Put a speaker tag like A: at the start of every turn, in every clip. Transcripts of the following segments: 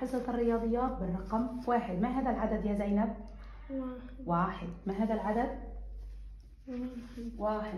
A: حصة الرياضيات بالرقم 1. ما هذا العدد يا زينب؟ 1. ما هذا العدد؟ 1.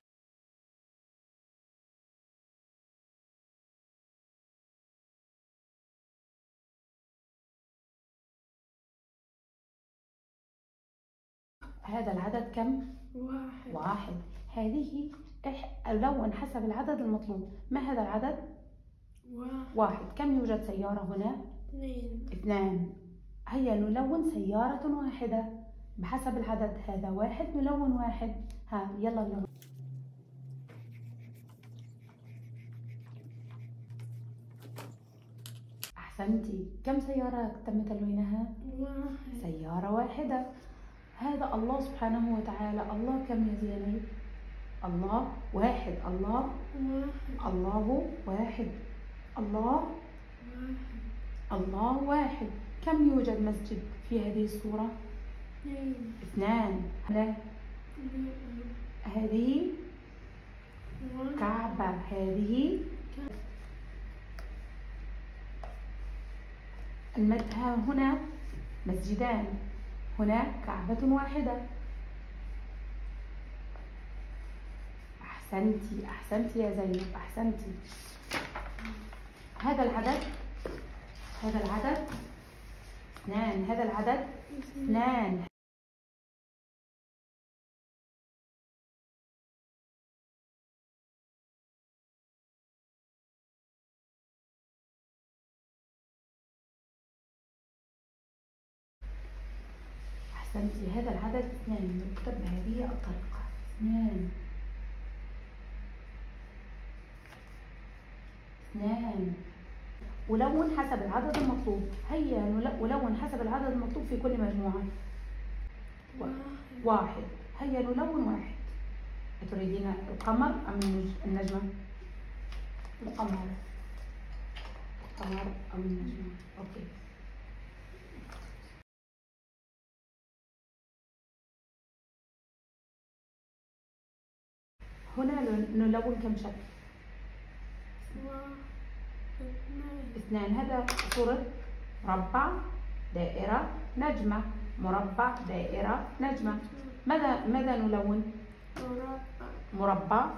A: هذا العدد كم؟ 1. هذه لون حسب العدد المطلوب. ما هذا العدد؟ 1. كم يوجد سيارة هنا؟ 2. هيا نلون سيارة واحدة بحسب العدد. هذا 1 نلون 1. ها يلا نلون. أحسنتي. كم سيارة تم تلوينها؟
B: 1.
A: سيارة واحدة. هذا الله سبحانه وتعالى. الله كم يا زينب؟ الله 1. الله 1. الله 1. كم يوجد مسجد في هذه الصورة؟ 2. لا، هذه كعبة. هذه هنا مسجدان، هناك كعبة واحدة. أحسنتي يا زينب، أحسنتي. هذا العدد 2. هذا العدد 2. أحسنتي. هذا العدد 2 يكتب بهذه الطريقة. 2. ولون حسب العدد المطلوب. هيا ولون حسب العدد المطلوب في كل مجموعة. 1. هيا نلون 1. تريدين القمر أم النجمة؟ القمر أم النجمة؟ أوكي. هنا نلون كم شكل؟ 2. هذا صورة مربع، دائرة، نجمة. مربع، دائرة، نجمة. ماذا نلون؟ مربع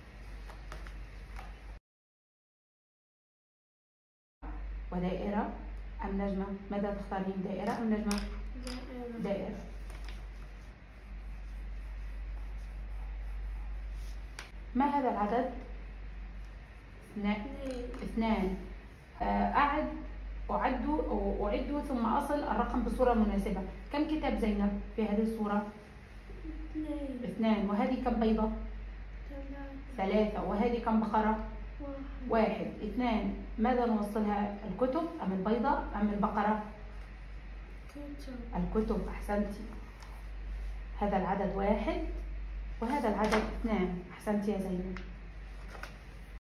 A: ودائرة أم نجمة؟ ماذا تختارين، دائرة أم نجمة؟ دائرة. ما هذا العدد؟ 2. أعد ثم أصل الرقم بصورة مناسبة. كم كتاب زينب في هذه الصورة؟ 2. وهذه كم بيضة؟ 3. وهذه كم بقرة؟ 1. 2. ماذا نوصلها، الكتب أم البيضة أم البقرة؟ الكتب. أحسنتي. هذا العدد 1 وهذا العدد 2. أحسنتي يا زينب.